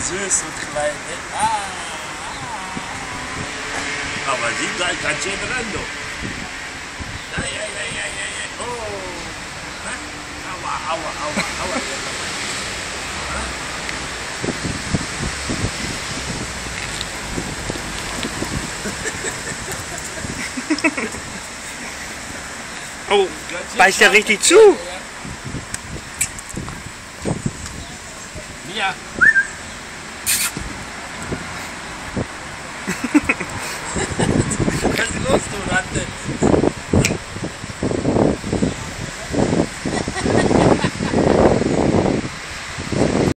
süß und klein. Ne? Aber sie bleibt ganz schön dran, du. Ja. Oh. Aua. Oh, beißt ja richtig zu. Ja. Was ist los, du Ratte?